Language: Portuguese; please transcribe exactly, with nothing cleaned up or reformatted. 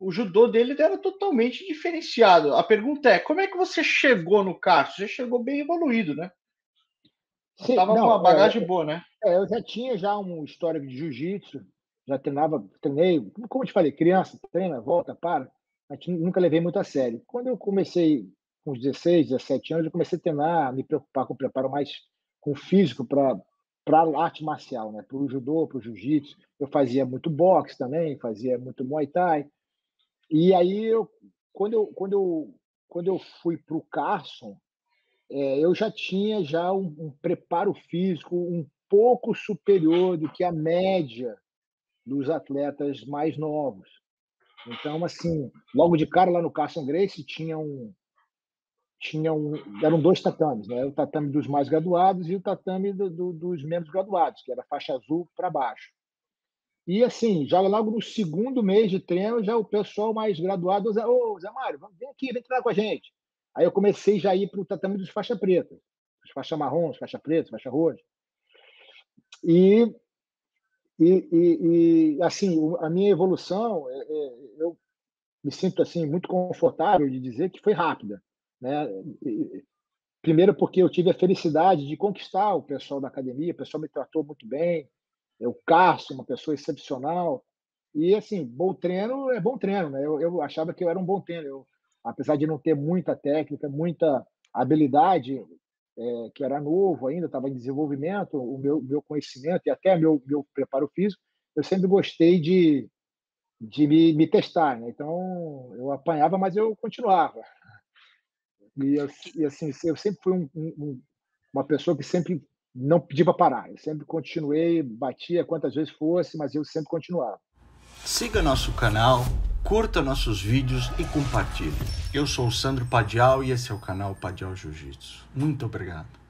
o judô dele era totalmente diferenciado. A pergunta é, como é que você chegou no kart? Você chegou bem evoluído, né? Já Sim, estava com uma não, é, bagagem boa, né? é, eu já tinha já um histórico de jiu-jitsu, já treinava, treinei, como eu te falei, criança, treina, volta, para, mas ti- nunca levei muito a sério. Quando eu comecei com os dezesseis, dezessete anos, eu comecei a treinar, me preocupar com o preparo mais com o físico para para a arte marcial, né? Para o judô, para o jiu-jitsu. Eu fazia muito boxe também, fazia muito muay thai. E aí eu, quando eu, quando eu, quando eu fui para o Carson, é, eu já tinha já um, um preparo físico um pouco superior do que a média dos atletas mais novos. Então, assim, logo de cara lá no Carson Gracie tinha um, tinha um, eram dois tatames, né? O tatame dos mais graduados e o tatame do, do, dos menos graduados, que era faixa azul para baixo. E assim, já logo no segundo mês de treino, já o pessoal mais graduado, Zé, ô Zé Mário, vem aqui, vem treinar com a gente. Aí eu comecei já a ir para o tatame dos faixa preta, os faixa marrom, os faixa preta, faixa roxa. E, e, e, e assim, a minha evolução, é, é, eu me sinto assim muito confortável de dizer que foi rápida, né? Primeiro porque eu tive a felicidade de conquistar o pessoal da academia, o pessoal me tratou muito bem, o Cássio, uma pessoa excepcional. E, assim, bom treino é bom treino, né? Eu, eu achava que eu era um bom treino. Eu, apesar de não ter muita técnica, muita habilidade, é, que era novo ainda, estava em desenvolvimento, o meu, meu conhecimento e até meu, meu preparo físico, eu sempre gostei de, de me, me testar, né? Então, eu apanhava, mas eu continuava. E, eu, e assim, eu sempre fui um, um, um- uma pessoa que sempre não pedia para parar. Eu sempre continuei, batia quantas vezes fosse, mas eu sempre continuava. Siga nosso canal, curta nossos vídeos e compartilhe. Eu sou o Sandro Padial e esse é o canal Padial Jiu-Jitsu. Muito obrigado.